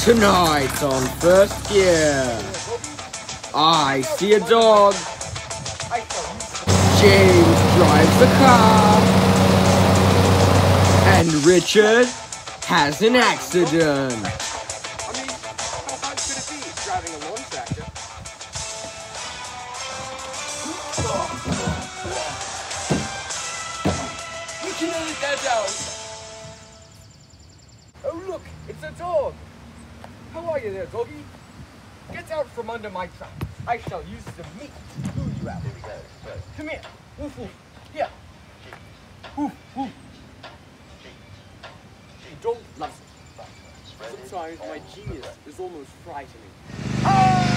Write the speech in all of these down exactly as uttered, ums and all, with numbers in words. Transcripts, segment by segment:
Tonight on First Gear, I see a dog. James drives a car. And Richard has an accident. I mean, how hard could it be driving a lawn tractor? We can edit that out. Oh look, it's a dog. How are you there, doggy? Get out from under my trap. I shall use the meat to pull you out. Come here. Woof woof. Here. Woof woof. The dog loves it. Sometimes my genius is almost frightening. Ah!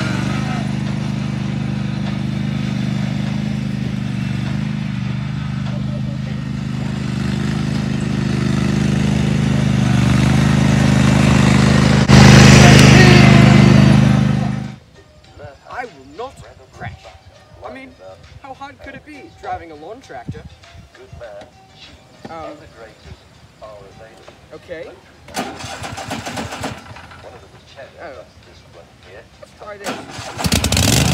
I will not crash. I mean, how hard could it be driving a lawn tractor? Um, okay. Oh. Let's try this.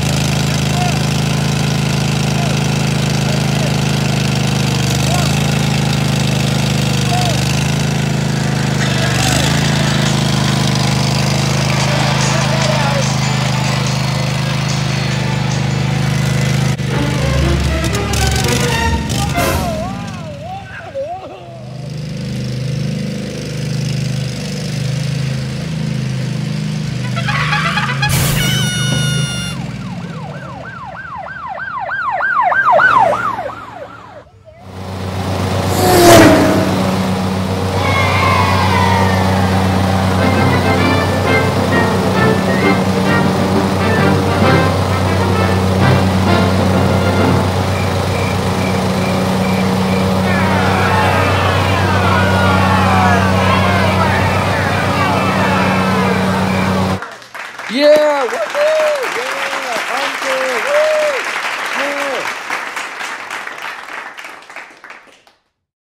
Yeah! Woohoo! Yeah!